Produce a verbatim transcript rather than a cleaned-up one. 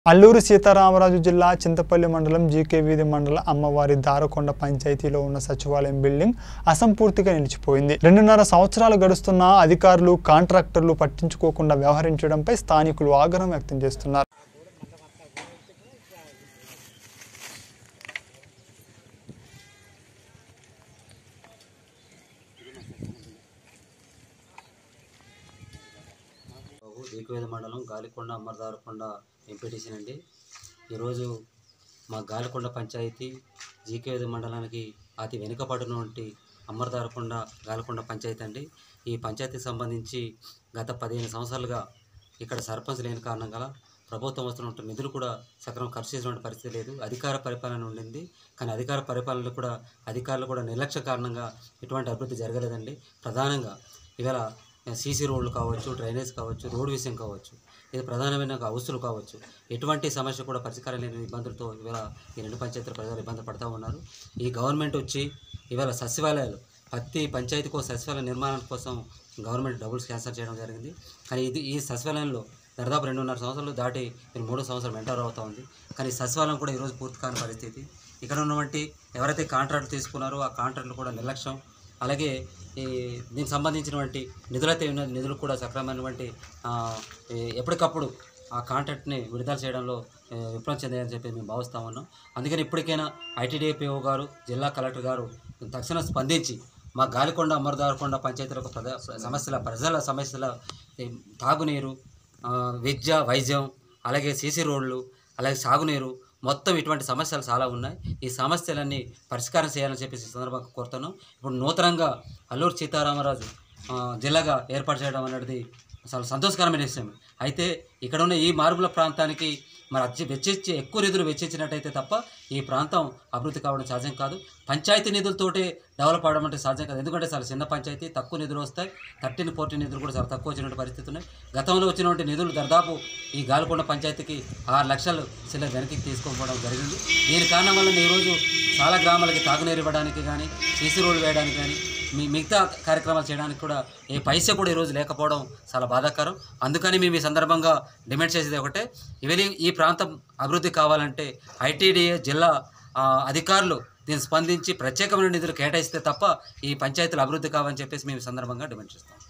అల్లూరు సీతారామరాజు జిల్లా చింతపల్లి మండలం జీకే వీధి మండల అమ్మవారి దారకొండ పంచాయతీలో ఉన్న సచివాలయం బిల్డింగ్ అసంపూర్తిగా నిలిచిపోయింది. రెండున్నర సంవత్సరాలు గడుస్తున్నా అధికారులు కాంట్రాక్టర్లు పట్టించుకోకుండా వ్యవహరించడంపై స్థానికులు ఆగ్రహం వ్యక్తం చేస్తున్నారు. జీకేవేది మండలం గాలికొండ అమ్మదారకొండ ఎంపీటీసీ అండి. ఈరోజు మా గాలికొండ పంచాయతీ జీకేవేది మండలానికి అతి వెనుకబడినటువంటి అమ్మదారకొండ గాలికొండ పంచాయతీ అండి. ఈ పంచాయతీకి సంబంధించి గత పదిహేను సంవత్సరాలుగా ఇక్కడ సర్పంచ్ లేని కారణం గల ప్రభుత్వం వస్తున్న నిధులు కూడా సక్రమం ఖర్చు చేసినటువంటి పరిస్థితి లేదు. అధికార పరిపాలన ఉండింది, కానీ అధికార పరిపాలనలో కూడా అధికారులు కూడా నిర్లక్ష్య కారణంగా ఎటువంటి అభివృద్ధి జరగలేదండి. ప్రధానంగా ఇవాళ సీసీ రోడ్లు కావచ్చు, డ్రైనేజ్ కావచ్చు, రోడ్డు విషయం కావచ్చు, ఇది ప్రధానమైన అవసరాలు కావచ్చు, ఎటువంటి సమస్య కూడా పరిష్కారం లేని ఇబ్బందులతో ఇవాళ ఈ రెండు పంచాయతీల ప్రజలు ఇబ్బంది పడుతూ ఉన్నారు. ఈ గవర్నమెంట్ వచ్చి ఇవాళ సచివాలయాలు ప్రతి పంచాయతీకో సచివాలయ నిర్మాణం కోసం గవర్నమెంట్ డబ్బులు క్యాన్సల్ చేయడం జరిగింది. కానీ ఇది ఈ సచివాలయంలో దాదాపు రెండున్నర సంవత్సరాలు దాటి మీరు మూడో సంవత్సరం ఎంటర్ అవుతూ ఉంది. కానీ సచివాలయం కూడా ఈరోజు పూర్తి కాని పరిస్థితి. ఇక్కడ ఉన్నటువంటి ఎవరైతే కాంట్రాక్ట్ తీసుకున్నారో ఆ కాంట్రాక్ట్లు కూడా నిర్లక్ష్యం, అలాగే ఈ దీనికి సంబంధించినటువంటి నిధులైతే ఉన్న నిధులు కూడా సక్రమైనటువంటి ఎప్పటికప్పుడు ఆ కాంట్రాక్ట్ని విడుదల చేయడంలో విఫలం చెందాయని చెప్పి మేము భావిస్తూ ఉన్నాం. అందుకని ఇప్పటికైనా ఐటీడీఏపీఓ గారు, జిల్లా కలెక్టర్ గారు తక్షణం స్పందించి మా గాలికొండ అమ్మదారకొండ పంచాయతీలకు ప్రజా సమస్యల ప్రజల సమస్యల తాగునీరు, విద్య, వైద్యం, అలాగే సీసీ రోడ్లు, అలాగే సాగునీరు, మొత్తం ఇటువంటి సమస్యలు చాలా ఉన్నాయి. ఈ సమస్యలన్నీ పరిష్కారం చేయాలని చెప్పేసి సందర్భంగా కోరుతున్నాం. ఇప్పుడు నూతనంగా అల్లూరు సీతారామరాజు జిల్లాగా ఏర్పాటు చేయడం అనేది చాలా సంతోషకరమైన విషయం. అయితే ఇక్కడ ఉన్న ఈ మారుమూల ప్రాంతానికి మరి అచ్చి వెచ్చించి ఎక్కువ నిధులు వెచ్చించినట్టయితే తప్ప ఈ ప్రాంతం అభివృద్ధి కావడం సాధ్యం కాదు. పంచాయతీ నిధులతోటే డెవలప్ అవడం అంటే సాధ్యం కాదు. ఎందుకంటే చాలా చిన్న పంచాయతీ, తక్కువ నిధులు వస్తాయి. థర్టీన్ ఫోర్టీన్ నిధులు కూడా చాలా తక్కువ వచ్చినటువంటి పరిస్థితి ఉన్నాయి. గతంలో వచ్చినటువంటి నిధులు దాదాపు ఈ గాలికొండ పంచాయతీకి ఆరు లక్షలు చిన్న వెనక్కి తీసుకోవడం జరిగింది. దీని కారణం వల్ల ఈరోజు చాలా గ్రామాలకి తాగునీరు ఇవ్వడానికి కానీ, సీసీ రోడ్లు వేయడానికి కానీ, మీ మిగతా కార్యక్రమాలు చేయడానికి కూడా ఏ పైసా కూడా ఈరోజు లేకపోవడం చాలా బాధాకరం. అందుకని మేము ఈ సందర్భంగా డిమాండ్ చేసేది ఒకటే, ఇవన్నీ ఈ ప్రాంతం అభివృద్ధి కావాలంటే ఐటీడీఏ జిల్లా అధికారులు దీన్ని స్పందించి ప్రత్యేకమైన నిధులు కేటాయిస్తే తప్ప ఈ పంచాయతీలు అభివృద్ధి కావాలని చెప్పేసి మేము ఈ సందర్భంగా డిమాండ్ చేస్తాం.